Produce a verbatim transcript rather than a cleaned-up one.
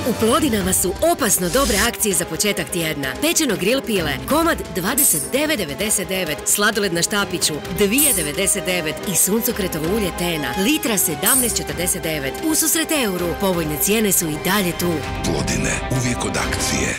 U Plodinama su opasno dobre akcije za početak tjedna. Pečeno grill pile, komad dvadeset devet devedeset devet, sladoled na štapiću dvije devedeset devet i suncokretovo ulje Tena, litra sedamnaest četrdeset devet. Ususret euru, povoljne cijene su i dalje tu. Plodine, uvijek od akcije.